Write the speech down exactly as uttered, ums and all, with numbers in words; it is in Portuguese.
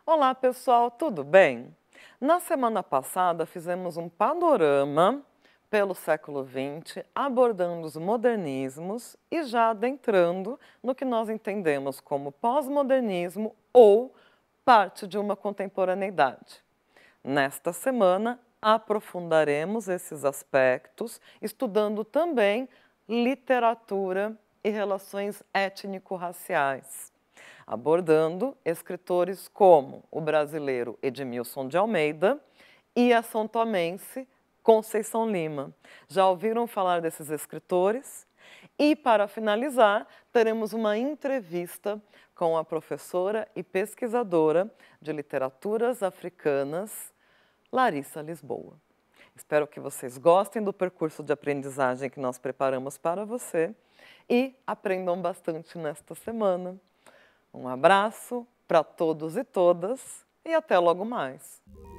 Olá, pessoal, tudo bem? Na semana passada fizemos um panorama pelo século vinte, abordando os modernismos e já adentrando no que nós entendemos como pós-modernismo ou parte de uma contemporaneidade. Nesta semana, aprofundaremos esses aspectos, estudando também literatura e relações étnico-raciais, abordando escritores como o brasileiro Edmilson de Almeida e a são-tomense Conceição Lima. Já ouviram falar desses escritores? E, para finalizar, teremos uma entrevista com a professora e pesquisadora de literaturas africanas, Larissa Lisboa. Espero que vocês gostem do percurso de aprendizagem que nós preparamos para você e aprendam bastante nesta semana. Um abraço para todos e todas e até logo mais!